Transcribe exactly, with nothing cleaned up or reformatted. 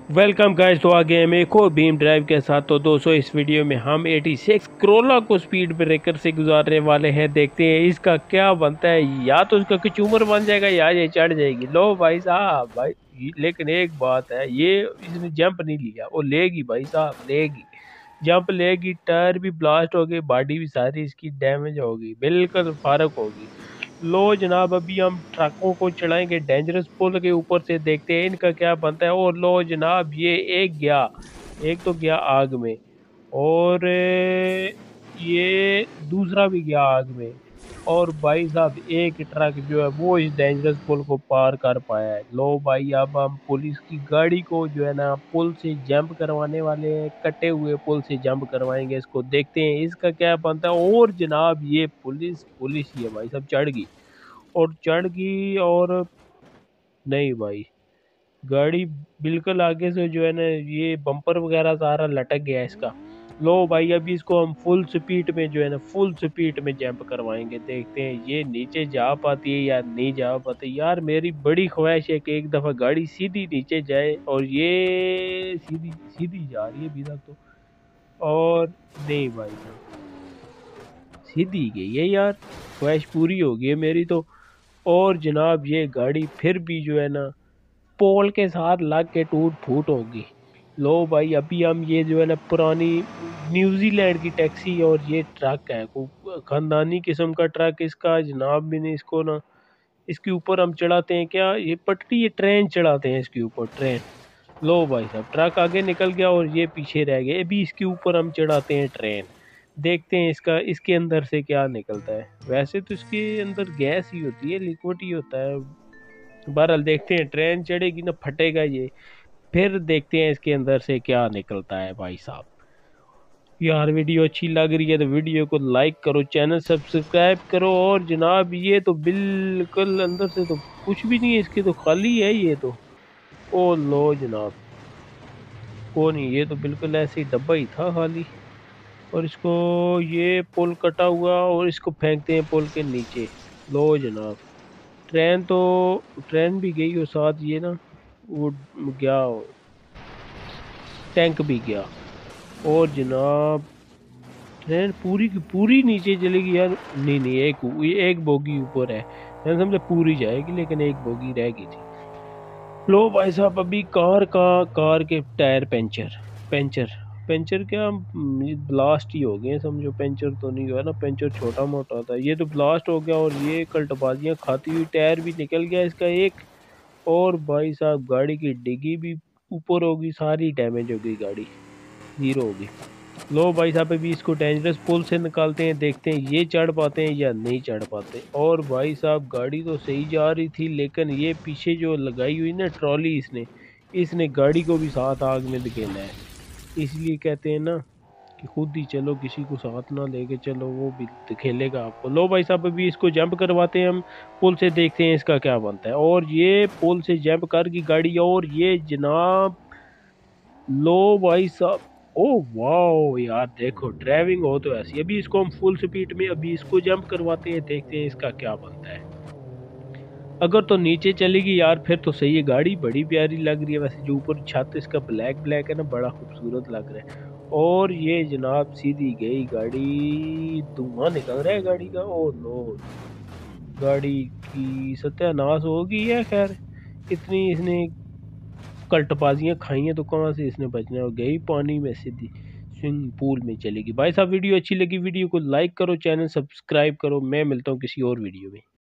Welcome guys, तो आगे हम एक और बीम ड्राइव के साथ। तो दोस्तों इस वीडियो में हम छियासी क्रोला को स्पीड ब्रेकर से गुजारने वाले हैं। देखते हैं इसका क्या बनता है। या तो इसका कचूमर बन जाएगा या ये चढ़ जाएगी। लो भाई साहब भाई, लेकिन एक बात है, ये इसने जंप नहीं लिया। वो लेगी भाई साहब, लेगी जंप लेगी। टायर भी ब्लास्ट हो गए, बॉडी भी सारी इसकी डैमेज होगी, बिल्कुल फारक होगी। लो जनाब, अभी हम ट्रकों को चढ़ाएंगे डेंजरस पुल के ऊपर से। देखते हैं इनका क्या बनता है। और लो जनाब, ये एक गया, एक तो गया आग में, और ए, ये दूसरा भी गया आग में। और भाई साहब एक ट्रक जो है वो इस डेंजरस पुल को पार कर पाया है। लो भाई, अब हम पुलिस की गाड़ी को जो है ना पुल से जंप करवाने वाले हैं। कटे हुए पुल से जंप करवाएंगे इसको। देखते हैं इसका क्या बनता है। और जनाब ये पुलिस पुलिस ही है भाई साहब, चढ़ गई और चढ़ गई। और नहीं भाई, गाड़ी बिल्कुल आगे से जो है ना, ये बम्पर वगैरह सारा लटक गया इसका। लो भाई, अभी इसको हम फुल स्पीड में जो है ना, फुल स्पीड में जंप करवाएंगे। देखते हैं ये नीचे जा पाती है या नहीं जा पाती। यार मेरी बड़ी ख्वाहिश है कि एक दफ़ा गाड़ी सीधी नीचे जाए, और ये सीधी सीधी जा रही है अभी तक तो। और नहीं भाई साहब, सीधी गई है यार, ख्वाहिश पूरी हो गई है मेरी तो। और जनाब ये गाड़ी फिर भी जो है ना पोल के साथ लग के टूट फूट होगी। लो भाई, अभी हम ये जो है ना पुरानी न्यूजीलैंड की टैक्सी, और ये ट्रक है को खानदानी किस्म का ट्रक इसका जनाब। भी नहीं इसको ना, इसके ऊपर हम चढ़ाते हैं क्या, ये पटरी, ये ट्रेन चढ़ाते हैं इसके ऊपर, ट्रेन। लो भाई साहब, ट्रक आगे निकल गया और ये पीछे रह गए। अभी इसके ऊपर हम चढ़ाते हैं ट्रेन। देखते हैं इसका, इसके अंदर से क्या निकलता है। वैसे तो इसके अंदर गैस ही होती है, लिक्विड ही होता है। बहरहाल देखते हैं, ट्रेन चढ़ेगी ना फटेगा ये। फिर देखते हैं इसके अंदर से क्या निकलता है भाई साहब। यार वीडियो अच्छी लग रही है तो वीडियो को लाइक करो, चैनल सब्सक्राइब करो। और जनाब ये तो बिल्कुल अंदर से तो कुछ भी नहीं है इसके, तो खाली है ये तो। ओ लो जनाब, को नहीं, ये तो बिल्कुल ऐसे ही डब्बा ही था खाली। और इसको, ये पुल कटा हुआ, और इसको फेंकते हैं पुल के नीचे। लो जनाब, ट्रेन तो, ट्रेन भी गई और साथ ये ना वो गया, टैंक भी गया। और जनाब ट्रेन पूरी की पूरी नीचे चलेगी यार। नहीं नहीं, एक ये एक बोगी ऊपर है। मैंने समझा पूरी जाएगी, लेकिन एक बोगी रह गई थी। लो भाई साहब, अभी कार का कार के टायर पंचर पंचर पंचर क्या, ब्लास्ट ही हो गए समझो। पंचर तो नहीं हुआ ना, पंचर छोटा मोटा होता है, ये तो ब्लास्ट हो गया। और ये कल्टबाजियाँ खाती हुई टायर भी निकल गया इसका एक। और भाई साहब गाड़ी की डिग्गी भी ऊपर होगी, सारी डैमेज हो गई गाड़ी, जीरो होगी। लो भाई साहब, अभी इसको डेंजरस पुल से निकालते हैं। देखते हैं ये चढ़ पाते हैं या नहीं चढ़ पाते। और भाई साहब गाड़ी तो सही जा रही थी, लेकिन ये पीछे जो लगाई हुई ना ट्रॉली, इसने इसने गाड़ी को भी साथ आग में धकेला है। इसलिए कहते हैं ना कि खुद ही चलो, किसी को साथ ना लेके चलो, वो भी धकेलेगा आपको। लो भाई साहब, अभी इसको जंप करवाते हैं हम पुल से। देखते हैं इसका क्या बनता है। और ये पुल से जंप कर की गाड़ी, और ये जनाब, लो भाई साहब, ओ वाह यार, देखो ड्राइविंग हो तो ऐसी। अभी इसको हम फुल स्पीड में अभी इसको जंप करवाते हैं। देखते हैं इसका क्या बनता है। अगर तो नीचे चलेगी यार फिर तो सही है, गाड़ी बड़ी प्यारी लग रही है। वैसे जो ऊपर छत इसका ब्लैक ब्लैक है ना, बड़ा खूबसूरत लग रहा है। और ये जनाब सीधी गई गाड़ी, धुआं निकल रहा है गाड़ी का। ओ नो, गाड़ी की सत्यानाश हो गई है। खैर, इतनी इसने कल्टबाजियाँ खाई हैं तो कहाँ से इसने बचना, हो गई पानी में सीधी स्विमिंग पूल में चलेगी। भाई साहब वीडियो अच्छी लगी, वीडियो को लाइक करो, चैनल सब्सक्राइब करो। मैं मिलता हूँ किसी और वीडियो में।